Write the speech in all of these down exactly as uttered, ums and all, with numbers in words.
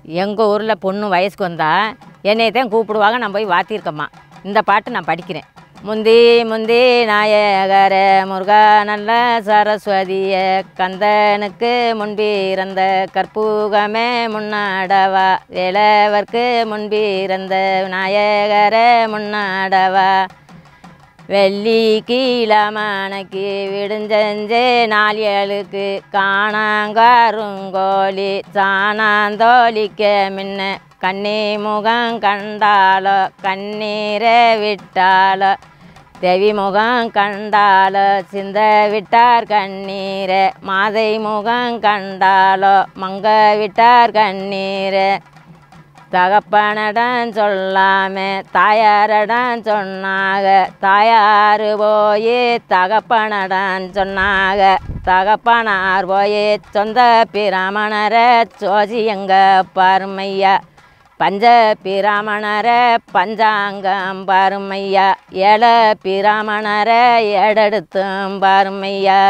எங்கள் ஊரில் பொண்ணு வயசுக்கு வந்தால் என்னையை தான் கூப்பிடுவாங்க. நான் போய் வாத்திருக்கம்மா இந்த பாட்டு நான் படிக்கிறேன். முந்தி முந்தி நாயகர முருகா நல்ல சரஸ்வதிய கந்தனுக்கு முன்பிறந்த கற்பூகமே முன்னாடவா வேலவர்க்கு முன்பிறந்த நாயகர முன்னாடவா வெள்ளி கீழமனக்கு விடுஞ்சஞ்சே நாளியலுக்கு காணாங்காருங்கோழி சாணாந்தோலிக்க முன்ன கண்ணி முகம் கண்டாலோ கண்ணீரை விட்டாலோ தேவி முகம் கண்டாலோ சிந்த விட்டார் கண்ணீரை மாதை முகம் கண்டாலோ மங்க விட்டார் கண்ணீரை தகப்பனடன் சொல்லாம தாயாரடன் சொன்னாக தாயார் போய் தகப்பனடன் சொன்னாக தகப்பனார் போய் சொந்த பிராமணர சோசி எங்க பருமையா பஞ்ச பிராமணர பஞ்சாங்கம் பருமையா ஏழ பிராமணர ஏடெடுத்தும் பருமையா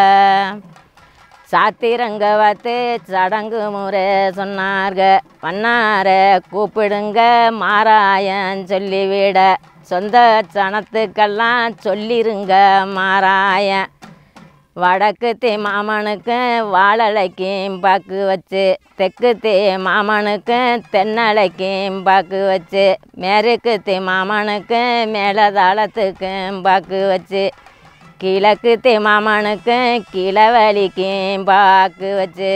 சாத்திரங்க பார்த்து சடங்கு முறை சொன்னார்க பண்ணார கூப்பிடுங்க மாராயன் சொல்லிவிட சொந்த சனத்துக்கெல்லாம் சொல்லிருங்க மாராயன் வடக்கு தே மாமனுக்கும் வாழலைக்கும் பாக்கு வச்சு தெற்கு தே மாமனுக்கும் தென்னலைக்கும் பாக்கு வச்சு மேற்கு தே மாமனுக்கும் மேலதாளத்துக்கும் பாக்கு வச்சு கிழக்கு தே மாமனுக்கும் கிழவலிக்கும் பாக்கு வச்சு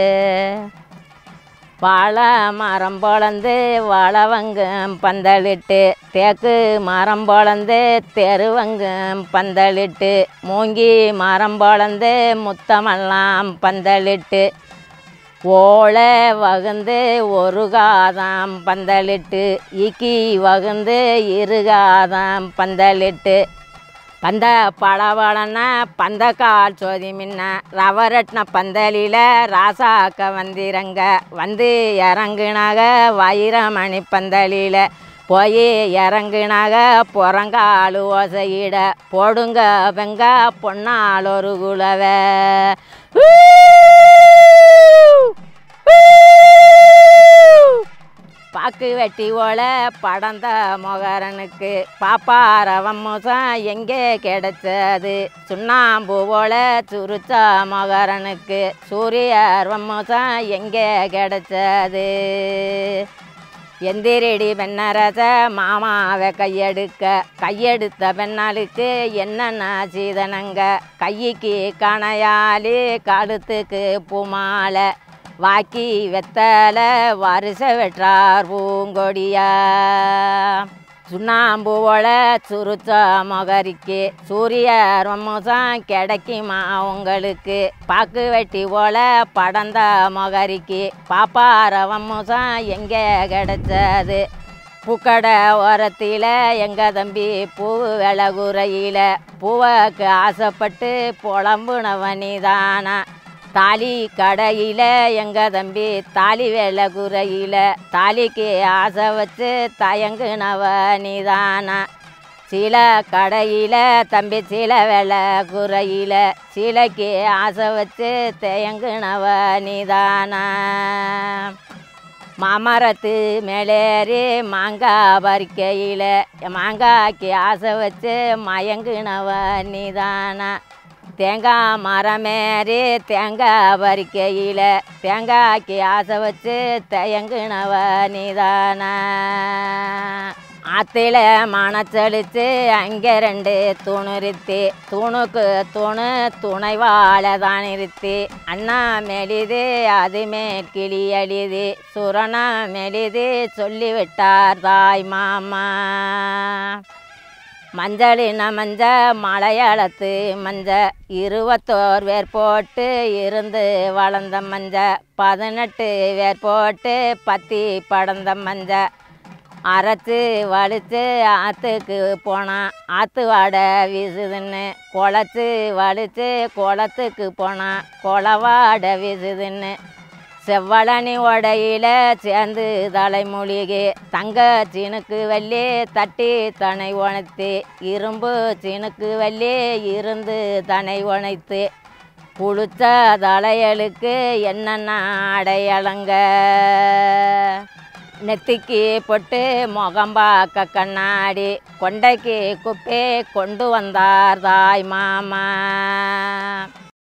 வாழை மரம் பொழந்து வாழவங்கும் பந்தலிட்டு தேக்கு மரம் பொழந்து தெருவங்கும் பந்தலிட்டு மூங்கி மரம் பொழந்து முத்தமெல்லாம் பந்தலிட்டு ஓலை வகுந்து ஒரு காதாம் பந்தலிட்டு ஈக்கி வகுந்து இருகாதாம் பந்தலிட்டு பந்த பளபளன்னா பந்த கால் சோதி மின்ன ரவரட்ன பந்தலில் ராசாக்க வந்திரங்க வந்து இறங்குனாக வைரமணி பந்தலில் போய் இறங்குனாக புறங்காலு ஓசையிட போடுங்க வெங்க பொன்னால் ஒரு குலவை பாக்கு வெட்டி ஓல படந்த மொகரனுக்கு பாப்பாரவம் மோசம் எங்கே கிடைச்சது சுண்ணாம்பு போல சுருச்ச மொகரனுக்கு சூரியர்வம் மோசம் எங்கே கிடைச்சது எந்திரடி பெண்ணரச மாமாவை கையெடுக்க கையெடுத்த பெண்ணாளுக்கு என்னென்ன சீதனங்க கைக்கு கணையாலி கழுத்துக்கு பூமாலை வாக்கி வெத்தல வருஷ வெற்றார் பூங்கொடியா சுண்ணாம்பு போல சுருச்ச மொகரிக்கு சூரியர் மோசம் கிடைக்குமா உங்களுக்கு பாக்கு வெட்டி போல படந்த மொகரிக்கு பாப்பாரவம் மோசம் எங்கே கிடைச்சது பூக்கடை ஓரத்தில் எங்கள் தம்பி பூ விலகுறையில் பூவுக்கு ஆசைப்பட்டு புலம்புனவனிதானா தாலி கடையில் எங்கள் தம்பி தாலி வேலை குறையில் தாலிக்கு ஆசை வச்சு தயங்குனவ நீதானா சீல கடையில் தம்பி சீல வேலை குறையில் சீலைக்கு ஆசை வச்சு தயங்குனவ நீதானா மாமரத்து மேலேறி மாங்காய் பறிக்கையில் மாங்காய்க்கு ஆசை வச்சு மயங்குனவ நீதானா தேங்காய் மரமேறி தேங்காய் பறிக்கையில் தேங்காய்க்கு ஆசை வச்சு தயங்குனவ நீதானா ஆற்றில மணச்சளிச்சு அங்கே ரெண்டு தூணு இருத்தி தூணுக்கு தூணு துணை வாழை தான் இருத்தி அண்ணா மெலிது அதுமே கிளி அழிது சுரணா மெலிது சொல்லிவிட்டார் தாய் மாமா மஞ்சளின மஞ்ச மலையாளத்து மஞ்ச இருபத்தோர் வேர் போட்டு இருந்து வளர்ந்த மஞ்ச பதினெட்டு வேர் போட்டு பத்தி படந்த மஞ்ச அரைச்சி வலித்து ஆற்றுக்கு போனான் ஆற்று வாடை வீசுதுன்னு குளச்சி வலித்து குளத்துக்கு போனான் குளவாடை வீசுதுன்னு செவ்வளனி உடையில சேர்ந்து தலைமொழிகே தங்க சீனுக்கு வள்ளி தட்டி தனை உணைத்து இரும்பு சீனுக்கு வள்ளி இருந்து தனை உணைத்து புழுத்த தலையலுக்கு என்னென்ன அடையாளங்க நெத்திக்கு பொட்டு முகம்பாக்க கண்ணாடி கொண்டைக்கு குப்பே கொண்டு வந்தார் தாய் மாமா